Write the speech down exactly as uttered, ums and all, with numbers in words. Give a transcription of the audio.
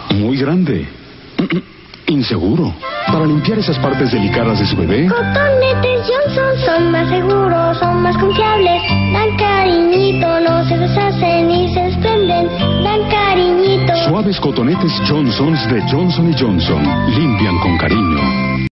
Muy grande. Inseguro. Para limpiar esas partes delicadas de su bebé. Cotonetes Johnson son más seguros, son más confiables. Dan cariñito, no se deshacen ni se desprenden. Dan cariñito. Suaves cotonetes Johnsons de Johnson y Johnson. Limpian con cariño.